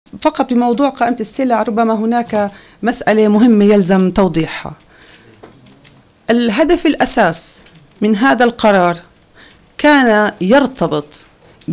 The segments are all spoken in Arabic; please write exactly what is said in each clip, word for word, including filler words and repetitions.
فقط بموضوع قائمة السلع ربما هناك مسألة مهمة يلزم توضيحها. الهدف الأساس من هذا القرار كان يرتبط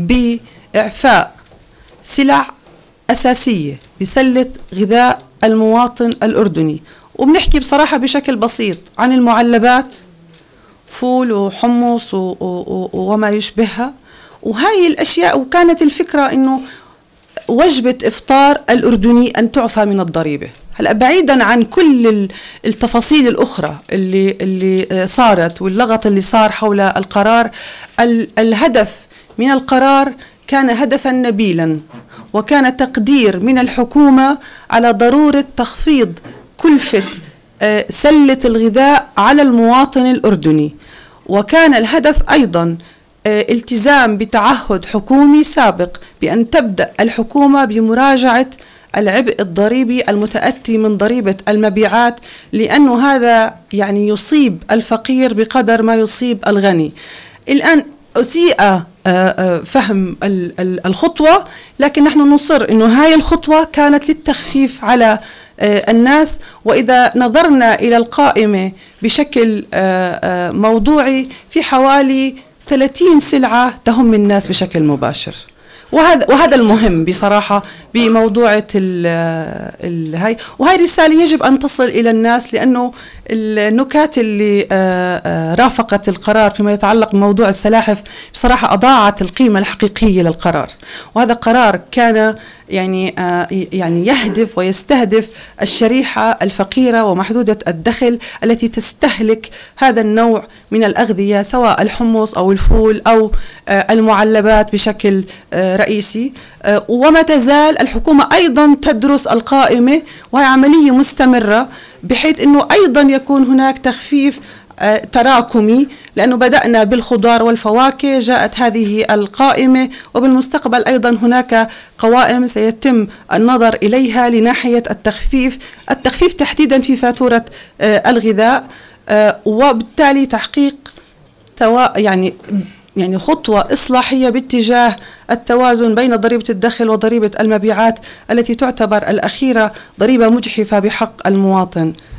بإعفاء سلع أساسية بسلة غذاء المواطن الأردني، وبنحكي بصراحة بشكل بسيط عن المعلبات، فول وحمص وما يشبهها، وهي الأشياء. وكانت الفكرة إنه وجبة إفطار الأردني أن تعفى من الضريبة. هلا بعيدا عن كل التفاصيل الأخرى اللي اللي صارت واللغط اللي صار حول القرار، الهدف من القرار كان هدفا نبيلا، وكان تقدير من الحكومة على ضرورة تخفيض كلفة سلة الغذاء على المواطن الأردني. وكان الهدف أيضا التزام بتعهد حكومي سابق بأن تبدأ الحكومة بمراجعة العبء الضريبي المتأتي من ضريبة المبيعات، لأنه هذا يعني يصيب الفقير بقدر ما يصيب الغني. الآن أسيء فهم الخطوة، لكن نحن نصر أنه هاي الخطوة كانت للتخفيف على الناس. وإذا نظرنا إلى القائمة بشكل موضوعي، في حوالي ثلاثين سلعة تهم الناس بشكل مباشر، وهذا وهذا المهم بصراحة بموضوعة هاي. وهي رسالة يجب أن تصل إلى الناس، لأنه النكات اللي رافقت القرار فيما يتعلق بموضوع السلاحف بصراحة أضاعت القيمة الحقيقية للقرار. وهذا قرار كان يعني يعني يهدف ويستهدف الشريحة الفقيرة ومحدودة الدخل التي تستهلك هذا النوع من الأغذية، سواء الحمص أو الفول أو المعلبات بشكل رئيسي. وما تزال الحكومة أيضا تدرس القائمة، وهي عملية مستمرة بحيث أنه أيضا يكون هناك تخفيف تراكمي، لأنه بدأنا بالخضار والفواكه، جاءت هذه القائمة، وبالمستقبل أيضا هناك قوائم سيتم النظر إليها لناحية التخفيف التخفيف تحديدا في فاتورة الغذاء، وبالتالي تحقيق توا يعني يعني خطوة إصلاحية باتجاه التوازن بين ضريبة الدخل وضريبة المبيعات التي تعتبر الأخيرة ضريبة مجحفة بحق المواطن.